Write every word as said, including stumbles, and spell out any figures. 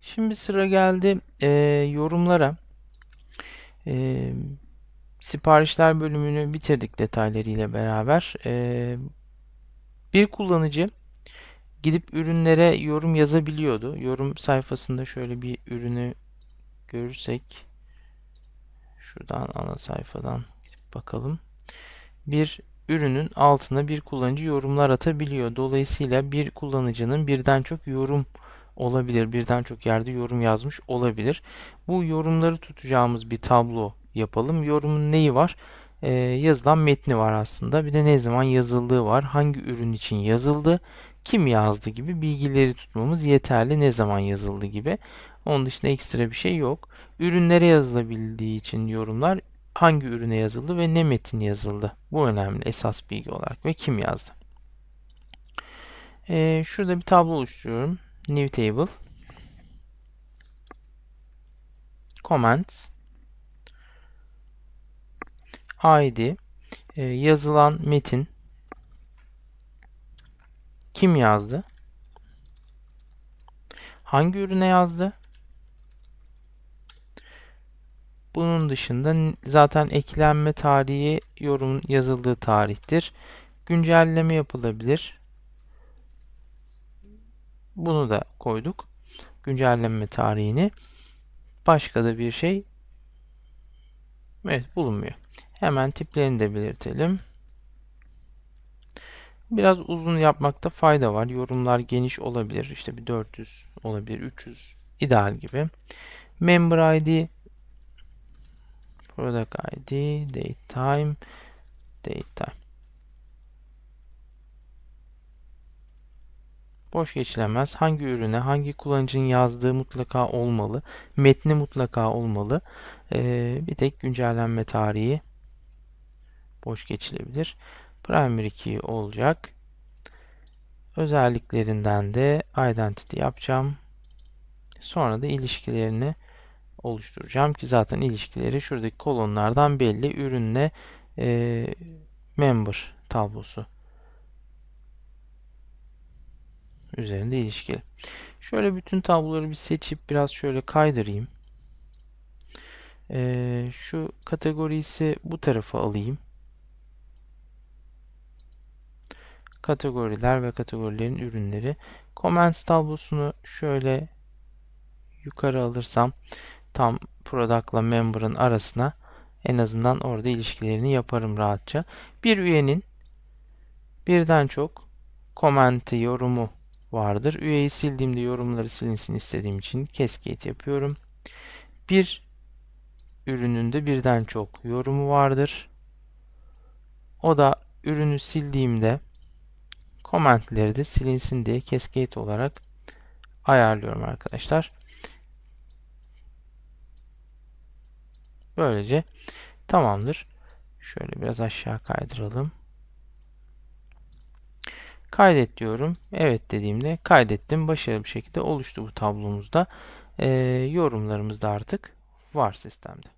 Şimdi sıra geldi e, yorumlara. E, siparişler bölümünü bitirdik detaylarıyla beraber. E, bir kullanıcı gidip ürünlere yorum yazabiliyordu. Yorum sayfasında şöyle bir ürünü görürsek, şuradan ana sayfadan gidip bakalım. Bir ürünün altına bir kullanıcı yorumlar atabiliyor. Dolayısıyla bir kullanıcının birden çok yorum olabilir. Birden çok yerde yorum yazmış olabilir. Bu yorumları tutacağımız bir tablo yapalım. Yorumun neyi var? Ee, yazılan metni var aslında. Bir de ne zaman yazıldığı var. Hangi ürün için yazıldı? Kim yazdı gibi bilgileri tutmamız yeterli. Ne zaman yazıldı gibi. Onun dışında ekstra bir şey yok. Ürünlere yazılabildiği için yorumlar, hangi ürüne yazıldı ve ne metin yazıldı. Bu önemli esas bilgi olarak ve kim yazdı. Ee, şurada bir tablo oluşturuyorum. New table. Comments. I D. Ee, yazılan metin. Kim yazdı? Hangi ürüne yazdı? Bunun dışında zaten eklenme tarihi yorumun yazıldığı tarihtir. Güncelleme yapılabilir. Bunu da koyduk. Güncelleme tarihini. Başka da bir şey evet bulunmuyor. Hemen tiplerini de belirtelim. Biraz uzun yapmakta fayda var. Yorumlar geniş olabilir. İşte bir dört yüz olabilir, üç yüz ideal gibi. Member I D, Product I D, Date Time, Date Time. Boş geçilemez. Hangi ürüne, hangi kullanıcının yazdığı mutlaka olmalı. Metni mutlaka olmalı. Ee, bir tek güncellenme tarihi boş geçilebilir. Primary key olacak. Özelliklerinden de identity yapacağım. Sonra da ilişkilerini oluşturacağım ki zaten ilişkileri şuradaki kolonlardan belli. Ürünle e, member tablosu üzerinde ilişkili. Şöyle bütün tabloları bir seçip biraz şöyle kaydırayım. E, şu kategoriyi ise bu tarafa alayım. Kategoriler ve kategorilerin ürünleri. Comments tablosunu şöyle yukarı alırsam tam product'la member'ın arasına, en azından orada ilişkilerini yaparım rahatça. Bir üyenin birden çok commenti, yorumu vardır. Üyeyi sildiğimde yorumları silinsin istediğim için cascade yapıyorum. Bir ürünün de birden çok yorumu vardır. O da ürünü sildiğimde commentleri de silinsin diye cascade olarak ayarlıyorum arkadaşlar. Böylece tamamdır. Şöyle biraz aşağı kaydıralım. Kaydet diyorum. Evet dediğimde kaydettim. Başarılı bir şekilde oluştu bu tablomuzda. Ee, yorumlarımız da artık var sistemde.